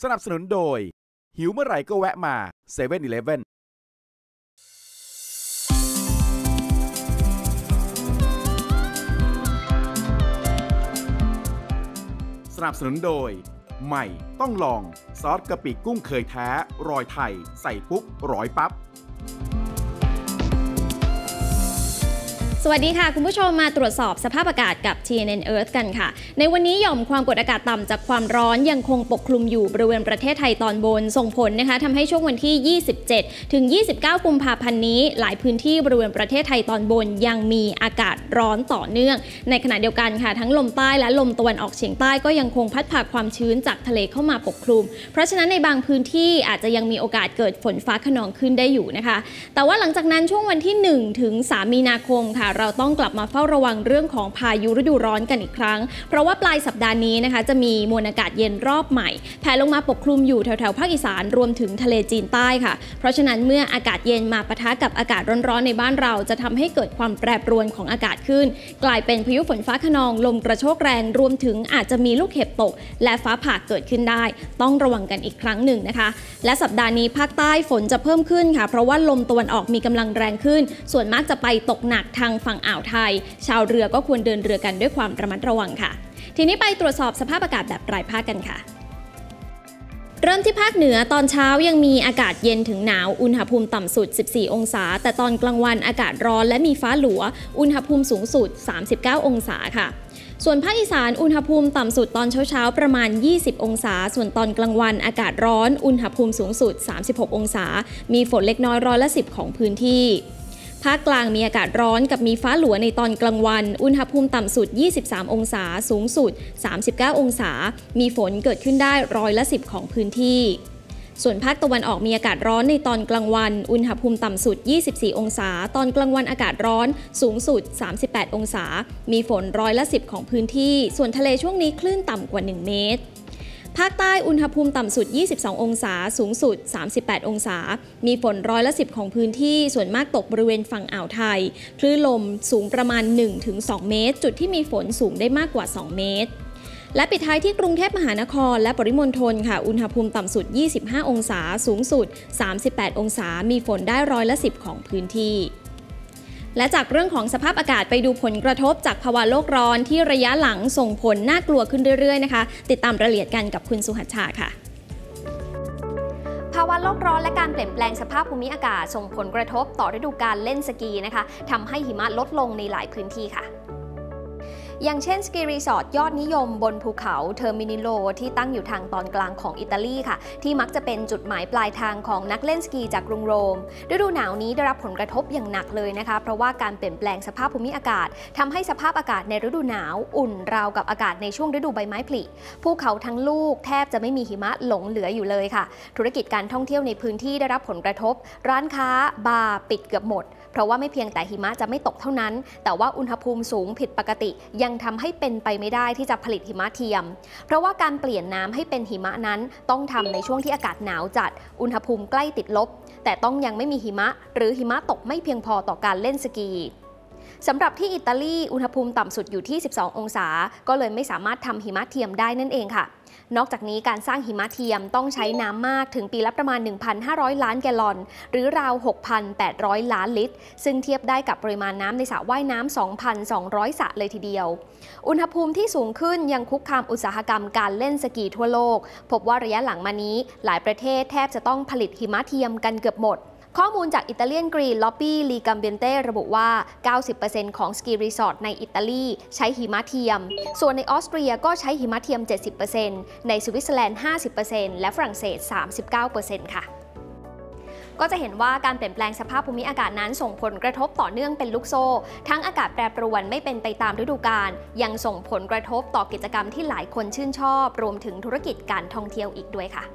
สนับสนุนโดยหิวเมื่อไหร่ก็แวะมา7-Eleven สนับสนุนโดยใหม่ต้องลองซอสกะปิกุ้งเคยแท้รอยไทยใส่ปุ๊บร้อยปั๊บสวัสดีค่ะคุณผู้ชมมาตรวจสอบสภาพอากาศกับ TNN Earth กันค่ะในวันนี้หย่อมความกดอากาศต่ำจากความร้อนยังคงปกคลุมอยู่บริเวณประเทศไทยตอนบนส่งผลนะคะทำให้ช่วงวันที่27ถึง29กุมภาพันธ์นี้หลายพื้นที่บริเวณประเทศไทยตอนบนยังมีอากาศร้อนต่อเนื่องในขณะเดียวกันค่ะทั้งลมใต้และลมตะวันออกเฉียงใต้ก็ยังคงพัดพาความชื้นจากทะเลเข้ามาปกคลุมเพราะฉะนั้นในบางพื้นที่อาจจะยังมีโอกาสเกิดฝนฟ้าคะนองขึ้นได้อยู่นะคะแต่ว่าหลังจากนั้นช่วงวันที่1ถึง3มีนาคมค่ะเราต้องกลับมาเฝ้าระวังเรื่องของพายุฤดูร้อนกันอีกครั้งเพราะว่าปลายสัปดาห์นี้นะคะจะมีมวลอากาศเย็นรอบใหม่แผ่ลงมาปกคลุมอยู่แถวๆภาคอีสานรวมถึงทะเลจีนใต้ค่ะเพราะฉะนั้นเมื่ออากาศเย็นมาปะทะกับอากาศร้อนๆในบ้านเราจะทำให้เกิดความแปรปรวนของอากาศขึ้นกลายเป็นพายุฝนฟ้าคะนองลมกระโชกแรงรวมถึงอาจจะมีลูกเห็บตกและฟ้าผ่าเกิดขึ้นได้ต้องระวังกันอีกครั้งหนึ่งนะคะและสัปดาห์นี้ภาคใต้ฝนจะเพิ่มขึ้นค่ะเพราะว่าลมตะวันออกมีกำลังแรงขึ้นส่วนมากจะไปตกหนักทางฝั่งอ่าวไทยชาวเรือก็ควรเดินเรือกันด้วยความระมัดระวังค่ะทีนี้ไปตรวจสอบสภาพอากาศแบบรายภาคกันค่ะเริ่มที่ภาคเหนือตอนเช้ายังมีอากาศเย็นถึงหนาวอุณหภูมิต่ำสุด14องศาแต่ตอนกลางวันอากาศร้อนและมีฟ้าหลัวอุณหภูมิสูงสุด39องศาค่ะส่วนภาคอีสานอุณหภูมิต่ำสุดตอนเช้าประมาณ20องศาส่วนตอนกลางวันอากาศร้อนอุณหภูมิสูงสุด36องศามีฝนเล็กน้อย10%ของพื้นที่ภาคกลางมีอากาศร้อนกับมีฟ้าหลัวในตอนกลางวันอุณหภูมิต่ำสุด23องศาสูงสุด39องศามีฝนเกิดขึ้นได้10%ของพื้นที่ส่วนภาคตะวันออกมีอากาศร้อนในตอนกลางวันอุณหภูมิต่ำสุด24องศาตอนกลางวันอากาศร้อนสูงสุด38องศามีฝน10%ของพื้นที่ส่วนทะเลช่วงนี้คลื่นต่ำกว่า1เมตรภาคใต้อุณหภูมิต่ำสุด22องศาสูงสุด38องศามีฝน10%ของพื้นที่ส่วนมากตกบริเวณฝั่งอ่าวไทยคลื่นลมสูงประมาณ 1-2 เมตรจุดที่มีฝนสูงได้มากกว่า2เมตรและปิดท้ายที่กรุงเทพมหานครและปริมณฑลค่ะอุณหภูมิต่ำสุด25องศาสูงสุด38องศามีฝนได้10%ของพื้นที่และจากเรื่องของสภาพอากาศไปดูผลกระทบจากภาวะโลกร้อนที่ระยะหลังส่งผลน่ากลัวขึ้นเรื่อยๆนะคะติดตามรายละเอียดกันกับคุณสุหัชชาค่ะภาวะโลกร้อนและการเปลี่ยนแปลงสภาพภูมิอากาศส่งผลกระทบต่อฤดูกาลเล่นสกีนะคะทำให้หิมะลดลงในหลายพื้นที่ค่ะอย่างเช่นสกีรีสอร์ทยอดนิยมบนภูเขาเทอร์มินิโลที่ตั้งอยู่ทางตอนกลางของอิตาลีค่ะที่มักจะเป็นจุดหมายปลายทางของนักเล่นสกีจากกรุงโรมฤดูหนาวนี้ได้รับผลกระทบอย่างหนักเลยนะคะเพราะว่าการเปลี่ยนแปลงสภาพภูมิอากาศทำให้สภาพอากาศในฤดูหนาวอุ่นราวกับอากาศในช่วงฤดูใบไม้ผลิภูเขาทั้งลูกแทบจะไม่มีหิมะหลงเหลืออยู่เลยค่ะธุรกิจการท่องเที่ยวในพื้นที่ได้รับผลกระทบร้านค้าบาร์ปิดเกือบหมดเพราะว่าไม่เพียงแต่หิมะจะไม่ตกเท่านั้นแต่ว่าอุณหภูมิสูงผิดปกติยังทำให้เป็นไปไม่ได้ที่จะผลิตหิมะเทียมเพราะว่าการเปลี่ยนน้ำให้เป็นหิมะนั้นต้องทำในช่วงที่อากาศหนาวจัดอุณหภูมิใกล้ติดลบแต่ต้องยังไม่มีหิมะหรือหิมะตกไม่เพียงพอต่อการเล่นสกีสำหรับที่อิตาลีอุณหภูมิต่ำสุดอยู่ที่12องศาก็เลยไม่สามารถทำหิมะเทียมได้นั่นเองค่ะนอกจากนี้การสร้างหิมะเทียมต้องใช้น้ำมากถึงปีละประมาณ 1,500 ล้านแกลลอนหรือราว 6,800 ล้านลิตรซึ่งเทียบได้กับปริมาณน้ำในสระว่ายน้ำ 2,200 สระเลยทีเดียวอุณหภูมิที่สูงขึ้นยังคุกคามอุตสาหกรรมการเล่นสกีทั่วโลกพบว่าระยะหลังมานี้หลายประเทศแทบจะต้องผลิตหิมะเทียมกันเกือบหมดข้อมูลจากอิตาเลียนกรีนล็อบบี้ลีกัมเบนเต้ระบุว่า 90% ของสกีรีสอร์ทในอิตาลีใช้หิมะเทียมส่วนในออสเตรียก็ใช้หิมะเทียม 70% ในสวิตเซอร์แลนด์ 50% และฝรั่งเศส 39% ค่ะก็จะเห็นว่าการเปลี่ยนแปลงสภาพภูมิอากาศนั้นส่งผลกระทบต่อเนื่องเป็นลูกโซ่ทั้งอากาศแปรปรวนไม่เป็นไปตามฤดูกาลยังส่งผลกระทบต่อกิจกรรมที่หลายคนชื่นชอบรวมถึงธุรกิจการท่องเที่ยวอีกด้วยค่ะ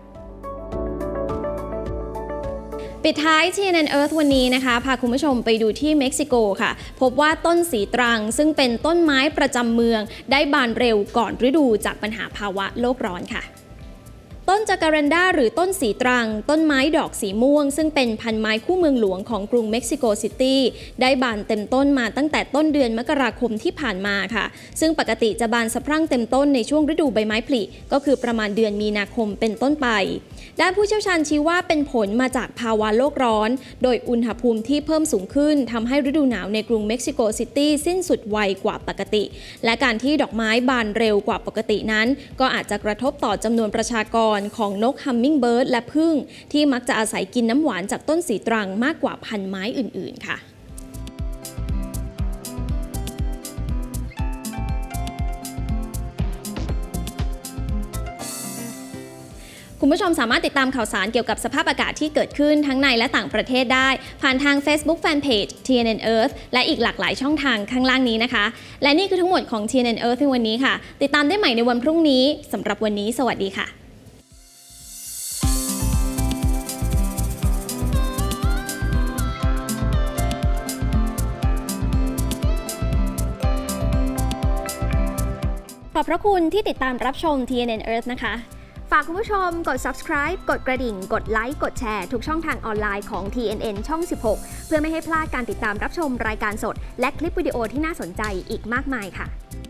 ปิดท้าย TNN Earth วันนี้นะคะพาคุณผู้ชมไปดูที่เม็กซิโกค่ะพบว่าต้นสีตรังซึ่งเป็นต้นไม้ประจำเมืองได้บานเร็วก่อนฤดูจากปัญหาภาวะโลกร้อนค่ะ ต้นต้นจาการันดาหรือต้นสีตรังต้นไม้ดอกสีม่วงซึ่งเป็นพันไม้คู่เมืองหลวงของกรุงเม็กซิโกซิตี้ได้บานเต็มต้นมาตั้งแต่ต้นเดือนมกราคมที่ผ่านมาค่ะซึ่งปกติจะบานสะพรั่งเต็มต้นในช่วงฤดูใบไม้ผลิก็คือประมาณเดือนมีนาคมเป็นต้นไปด้านผู้เชี่ยวชาญชี้ว่าเป็นผลมาจากภาวะโลกร้อนโดยอุณหภูมิที่เพิ่มสูงขึ้นทำให้ฤดูหนาวในกรุงเม็กซิโกซิตี้สิ้นสุดไวกว่าปกติและการที่ดอกไม้บานเร็วกว่าปกตินั้นก็อาจจะกระทบต่อจำนวนประชากรของนกฮัมมิงเบิร์ดและผึ้งที่มักจะอาศัยกินน้ำหวานจากต้นสีตรังมากกว่าพันไม้อื่นๆค่ะคุณผู้ชมสามารถติดตามข่าวสารเกี่ยวกับสภาพอากาศที่เกิดขึ้นทั้งในและต่างประเทศได้ผ่านทาง Facebook Fanpage TNN Earth และอีกหลากหลายช่องทางข้างล่างนี้นะคะและนี่คือทั้งหมดของ TNN Earth ในวันนี้ค่ะติดตามได้ใหม่ในวันพรุ่งนี้สำหรับวันนี้สวัสดีค่ะขอบพระคุณที่ติดตามรับชม TNN Earth นะคะฝากคุณผู้ชมกด subscribe กดกระดิ่งกดไลค์กดแชร์ทุกช่องทางออนไลน์ของ TNN ช่อง 16 เพื่อไม่ให้พลาดการติดตามรับชมรายการสดและคลิปวิดีโอที่น่าสนใจอีกมากมายค่ะ